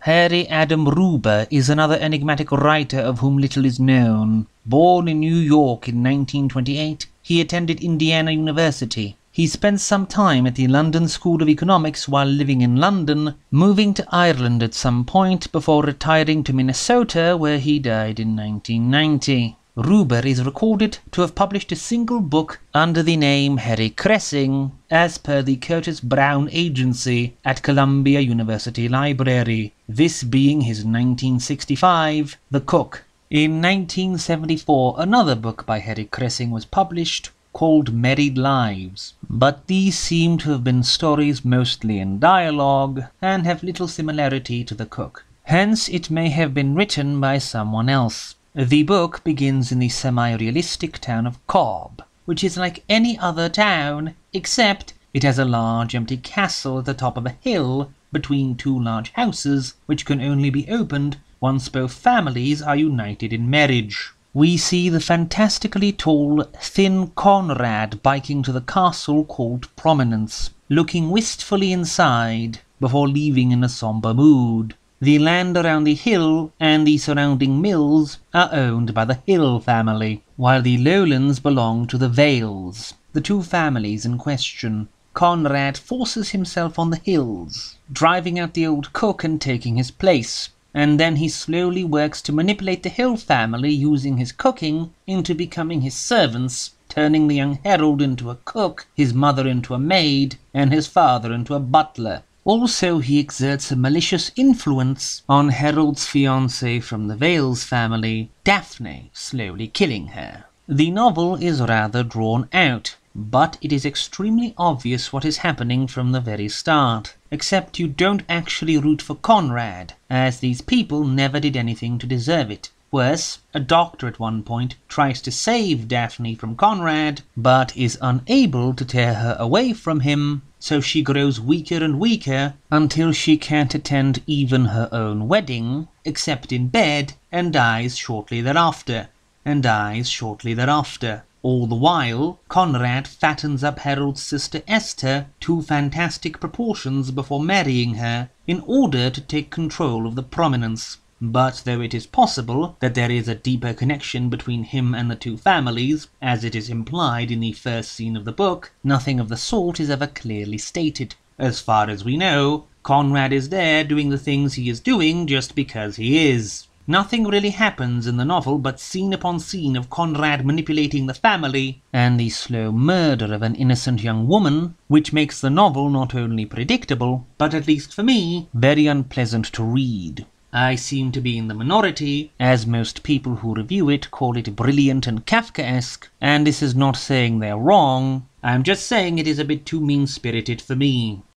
Harry Adam Ruber is another enigmatic writer of whom little is known. Born in New York in 1928, he attended Indiana University. He spent some time at the London School of Economics while living in London, moving to Ireland at some point before retiring to Minnesota, where he died in 1990. Ruber is recorded to have published a single book under the name Harry Kressing, as per the Curtis Brown Agency at Columbia University Library, this being his 1965 The Cook. In 1974, another book by Harry Kressing was published, called Married Lives, but these seem to have been stories mostly in dialogue and have little similarity to The Cook. Hence, it may have been written by someone else. The book begins in the semi-realistic town of Cobb, which is like any other town, except it has a large empty castle at the top of a hill between two large houses, which can only be opened once both families are united in marriage. We see the fantastically tall, thin Conrad biking to the castle called Prominence, looking wistfully inside before leaving in a sombre mood. The land around the hill and the surrounding mills are owned by the Hill family, while the lowlands belong to the Vales, the two families in question. Conrad forces himself on the hills, driving out the old cook and taking his place, and then he slowly works to manipulate the Hill family using his cooking into becoming his servants, turning the young Harold into a cook, his mother into a maid, and his father into a butler. Also, he exerts a malicious influence on Harold's fiancée from the Vales family, Daphne, slowly killing her. The novel is rather drawn out, but it is extremely obvious what is happening from the very start, except you don't actually root for Conrad, as these people never did anything to deserve it. Worse, a doctor at one point tries to save Daphne from Conrad, but is unable to tear her away from him, so she grows weaker and weaker until she can't attend even her own wedding, except in bed, and dies shortly thereafter. All the while, Conrad fattens up Harold's sister Esther to fantastic proportions before marrying her, in order to take control of the Prominence. But though it is possible that there is a deeper connection between him and the two families, as it is implied in the first scene of the book, nothing of the sort is ever clearly stated. As far as we know, Conrad is there doing the things he is doing just because he is. Nothing really happens in the novel but scene upon scene of Conrad manipulating the family and the slow murder of an innocent young woman, which makes the novel not only predictable, but at least for me, very unpleasant to read. I seem to be in the minority, as most people who review it call it brilliant and Kafkaesque, and this is not saying they're wrong, I'm just saying it is a bit too mean-spirited for me.